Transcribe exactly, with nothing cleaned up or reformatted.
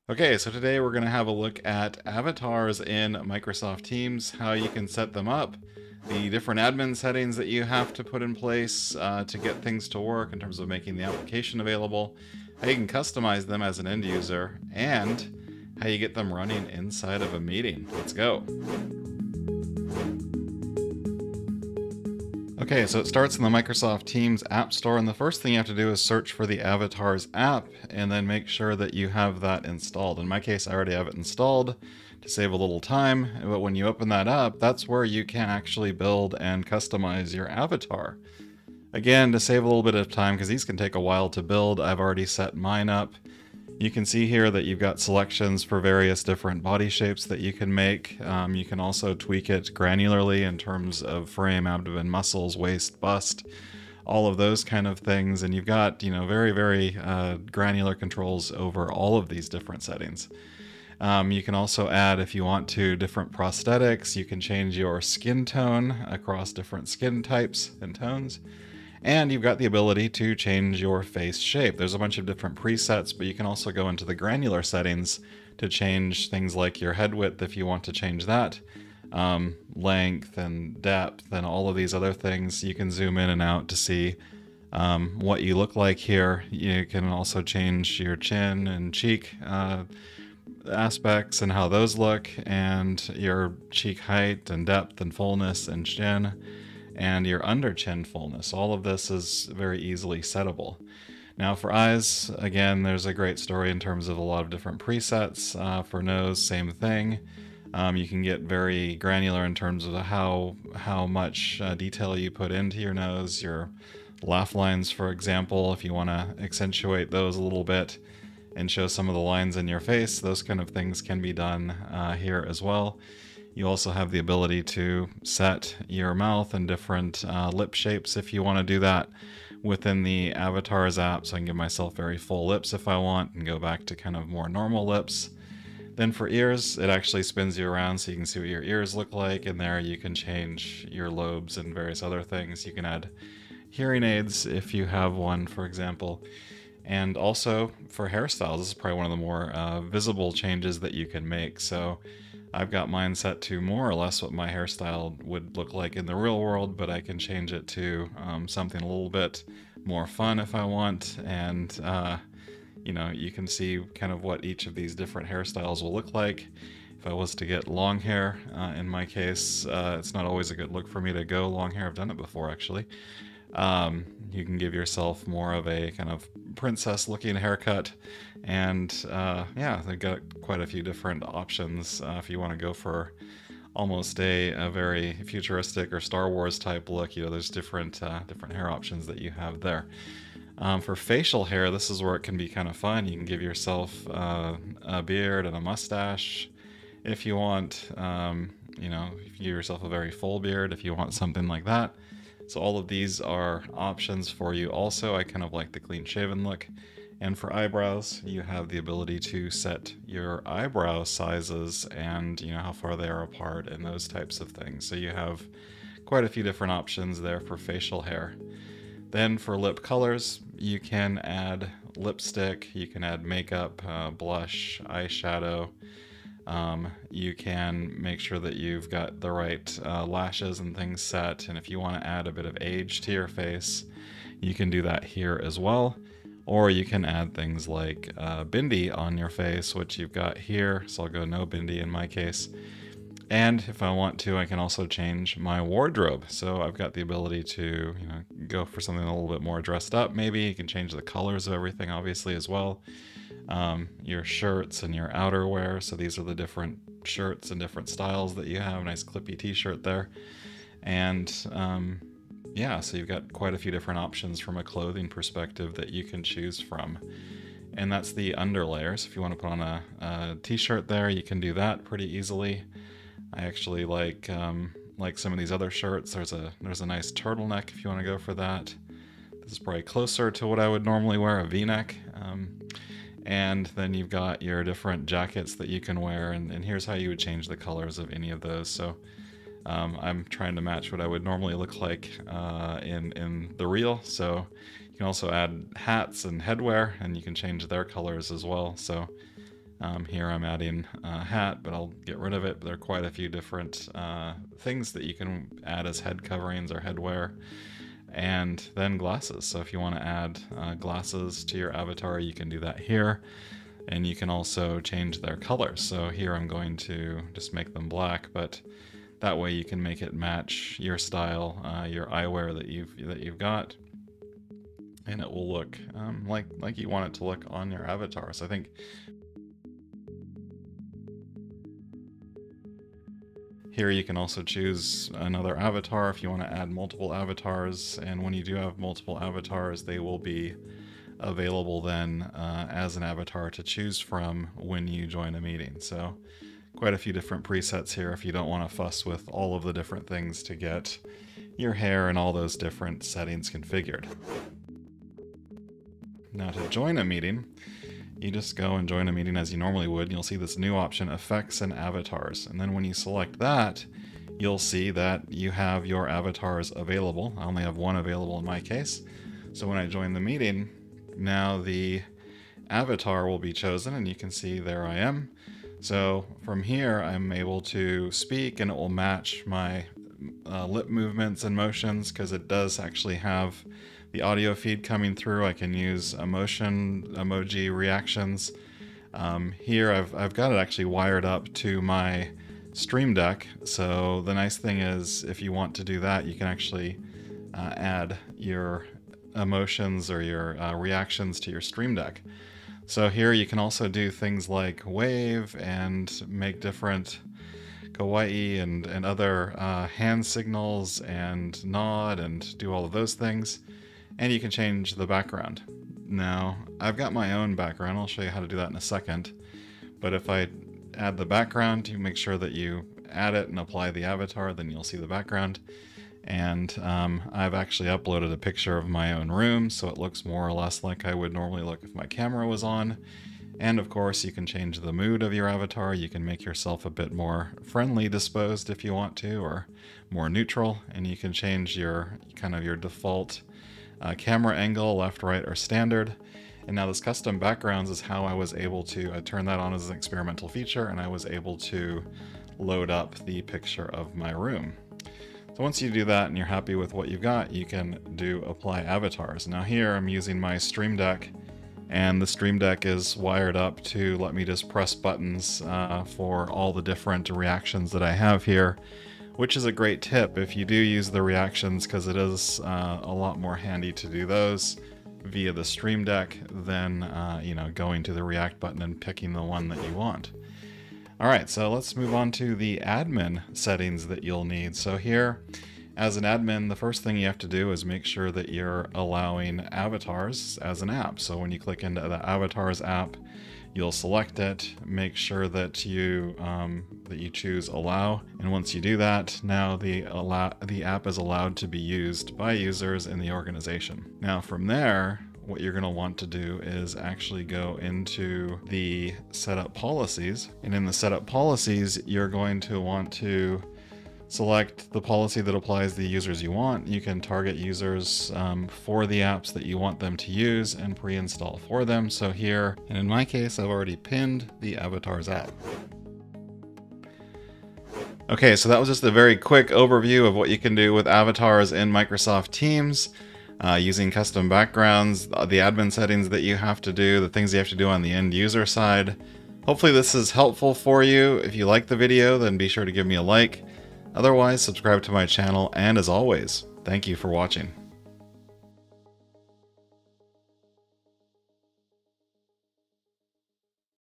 Okay, so today we're going to have a look at avatars in Microsoft Teams, how you can set them up, the different admin settings that you have to put in place uh, to get things to work in terms of making the application available, how you can customize them as an end user, and how you get them running inside of a meeting. Let's go. Okay, so it starts in the Microsoft Teams App Store, and the first thing you have to do is search for the Avatars app, and then make sure that you have that installed. In my case, I already have it installed to save a little time, but when you open that up, that's where you can actually build and customize your avatar. Again, to save a little bit of time, because these can take a while to build, I've already set mine up. You can see here that you've got selections for various different body shapes that you can make. Um, you can also tweak it granularly in terms of frame, abdomen, muscles, waist, bust, all of those kind of things. And you've got, you know, very, very uh, granular controls over all of these different settings. Um, you can also add, if you want to, different prosthetics. You can change your skin tone across different skin types and tones. And you've got the ability to change your face shape. There's a bunch of different presets, but you can also go into the granular settings to change things like your head width if you want to change that, um, length and depth and all of these other things. You can zoom in and out to see um, what you look like here. You can also change your chin and cheek uh, aspects and how those look, and your cheek height and depth and fullness and chin, and your under chin fullness. All of this is very easily settable. Now for eyes, again, there's a great story in terms of a lot of different presets. Uh, for nose, same thing. Um, you can get very granular in terms of how how much uh, detail you put into your nose, your laugh lines, for example, if you want to accentuate those a little bit and show some of the lines in your face. Those kind of things can be done uh, here as well. You also have the ability to set your mouth and different uh, lip shapes if you want to do that within the Avatars app. So I can give myself very full lips if I want and go back to kind of more normal lips. Then for ears, it actually spins you around so you can see what your ears look like. And there you can change your lobes and various other things. You can add hearing aids if you have one, for example. And also for hairstyles, this is probably one of the more uh, visible changes that you can make. So I've got mine set to more or less what my hairstyle would look like in the real world, but I can change it to um, something a little bit more fun if I want. And, uh, you know, you can see kind of what each of these different hairstyles will look like. If I was to get long hair, uh, in my case, uh, it's not always a good look for me to go long hair. I've done it before, actually. Um, you can give yourself more of a kind of princess looking haircut, and uh, yeah, they've got quite a few different options uh, if you want to go for almost a, a very futuristic or Star Wars type look. You know, there's different uh, different hair options that you have there. Um, for facial hair, this is where it can be kind of fun. You can give yourself uh, a beard and a mustache if you want. Um, you know, you can give yourself a very full beard if you want something like that. So all of these are options for you. Also, I kind of like the clean shaven look. And for eyebrows, you have the ability to set your eyebrow sizes and, you know, how far they are apart and those types of things. So you have quite a few different options there for facial hair. Then for lip colors, you can add lipstick, you can add makeup, uh, blush, eyeshadow. Um, you can make sure that you've got the right uh, lashes and things set, and if you want to add a bit of age to your face, you can do that here as well. Or you can add things like uh, bindi on your face, which you've got here, so I'll go no bindi in my case. And if I want to, I can also change my wardrobe. So I've got the ability to, you know, go for something a little bit more dressed up maybe. You can change the colors of everything, obviously, as well. Um, your shirts and your outerwear. So these are the different shirts and different styles that you have. Nice clippy t-shirt there. And um, yeah, so you've got quite a few different options from a clothing perspective that you can choose from. And that's the underlayers. If you want to put on a, a t-shirt there, you can do that pretty easily. I actually like um, like some of these other shirts. There's a there's a nice turtleneck if you want to go for that. This is probably closer to what I would normally wear, a V-neck. Um, and then you've got your different jackets that you can wear, and, and here's how you would change the colors of any of those. So um, I'm trying to match what I would normally look like uh, in, in the real. So you can also add hats and headwear, and you can change their colors as well. So Um, here I'm adding a hat, but I'll get rid of it. But there are quite a few different uh, things that you can add as head coverings or headwear. And then glasses. So if you want to add uh, glasses to your avatar, you can do that here. And you can also change their colors. So here I'm going to just make them black, but that way you can make it match your style, uh, your eyewear that you've that you've got, and it will look um, like like you want it to look on your avatar. So I think here you can also choose another avatar if you want to add multiple avatars, and when you do have multiple avatars, they will be available then uh, as an avatar to choose from when you join a meeting. So quite a few different presets here if you don't want to fuss with all of the different things to get your hair and all those different settings configured. Now to join a meeting, you just go and join a meeting as you normally would. You'll see this new option, Effects and Avatars. And then when you select that, you'll see that you have your avatars available. I only have one available in my case. So when I join the meeting, now the avatar will be chosen, and you can see there I am. So from here, I'm able to speak, and it will match my uh, lip movements and motions, because it does actually have the audio feed coming through. I can use emotion, emoji reactions. Um, here I've, I've got it actually wired up to my Stream Deck. So the nice thing is, if you want to do that, you can actually uh, add your emotions or your uh, reactions to your Stream Deck. So here you can also do things like wave and make different kawaii and, and other uh, hand signals and nod and do all of those things. And you can change the background. Now, I've got my own background. I'll show you how to do that in a second. But if I add the background, you make sure that you add it and apply the avatar, then you'll see the background. And um, I've actually uploaded a picture of my own room, so it looks more or less like I would normally look if my camera was on. And of course, you can change the mood of your avatar. You can make yourself a bit more friendly disposed if you want to, or more neutral. And you can change your kind of your default uh, camera angle, left, right, or standard. And now this custom backgrounds is how I was able to uh, turn that on as an experimental feature, and I was able to load up the picture of my room. So once you do that and you're happy with what you've got, you can do apply avatars. Now here I'm using my Stream Deck, and the Stream Deck is wired up to let me just press buttons uh, for all the different reactions that I have here, which is a great tip if you do use the reactions, because it is uh, a lot more handy to do those via the Stream Deck than uh, you know, going to the React button and picking the one that you want. Alright, so let's move on to the admin settings that you'll need. So here, as an admin, the first thing you have to do is make sure that you're allowing avatars as an app. So when you click into the avatars app, you'll select it, make sure that you um, that you choose allow, and once you do that, now the allow the app is allowed to be used by users in the organization. Now from there, what you're going to want to do is actually go into the setup policies, and in the setup policies, you're going to want to select the policy that applies to the users you want. You can target users um, for the apps that you want them to use and pre-install for them. So here, and in my case, I've already pinned the avatars app. Okay, so that was just a very quick overview of what you can do with avatars in Microsoft Teams. Uh, using custom backgrounds, the admin settings that you have to do, the things you have to do on the end user side. Hopefully this is helpful for you. If you like the video, then be sure to give me a like. Otherwise, subscribe to my channel, and as always, thank you for watching.